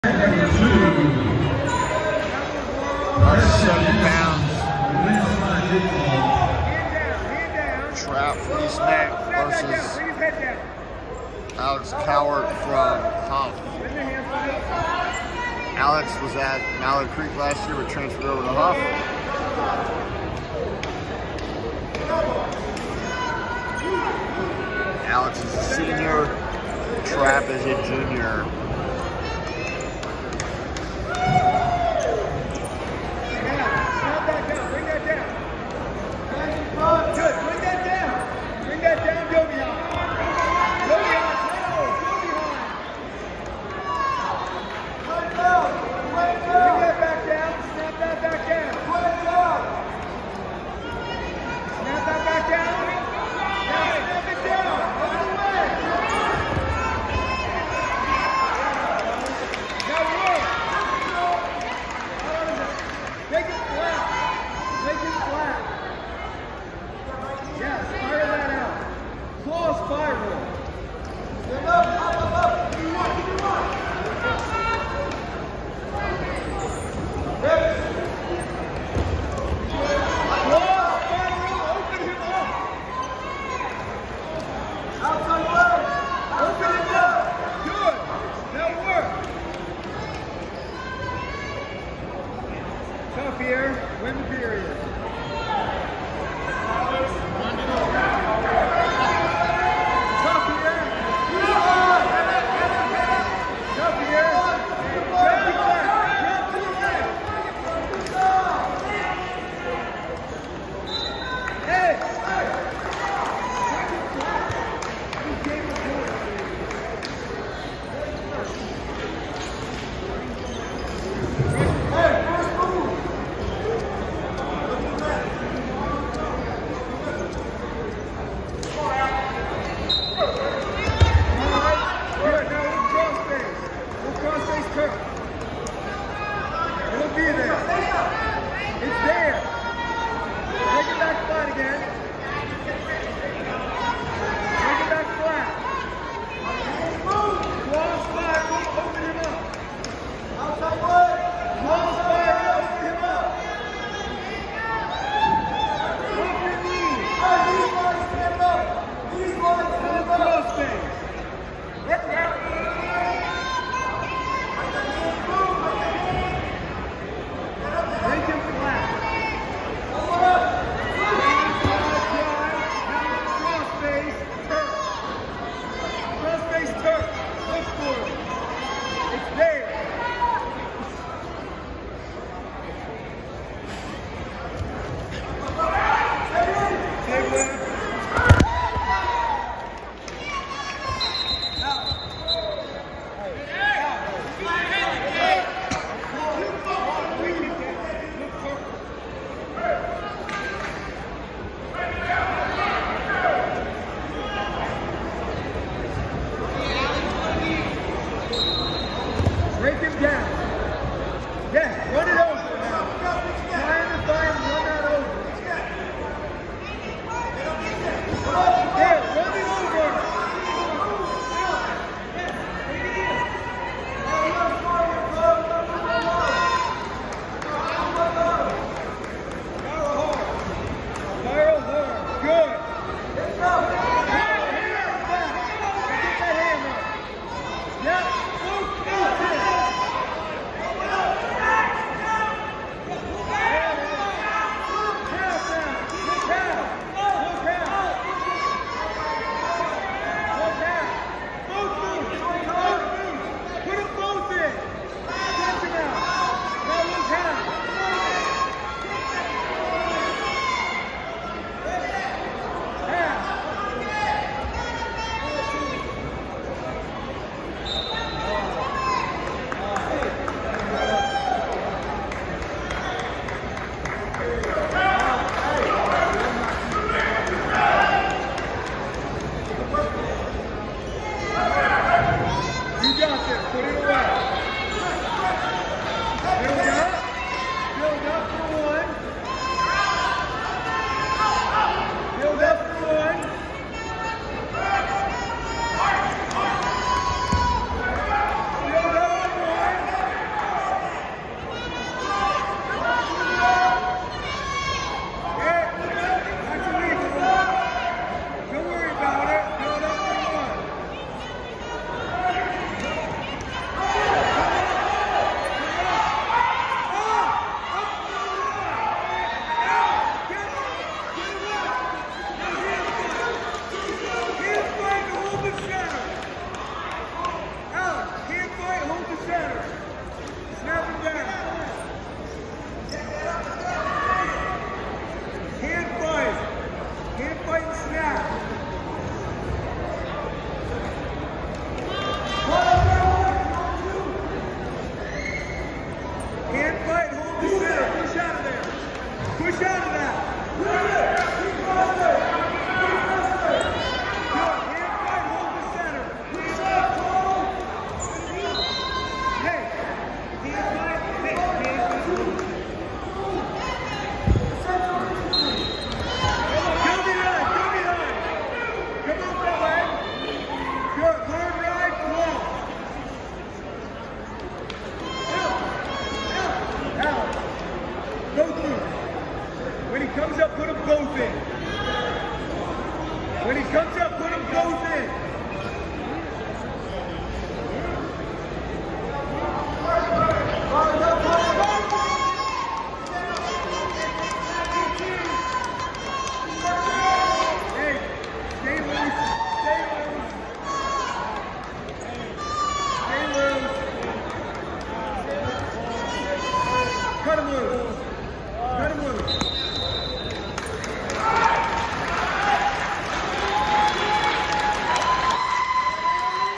Trap from East Neck versus Alex Cowart from Huff. Alex was at Mallard Creek last year but transferred over to Huff. Alex is a senior, Trap is a junior. Tough here, win the period. Tough here. Tough here. Jump to the left. Jump to the left. Hey. It'll be there. It's there. Take it back flat again. Take it back flat. Close spiral, open him up. Outside wood. Close spiral, open him up. Off your knees. These lines stand up. These lines stand up. Close space. Let down. Make him flat. Go through. When he comes up, put them both in. When he comes up, put them both in. Hey, stay loose. Stay loose. Stay loose. Cut him loose.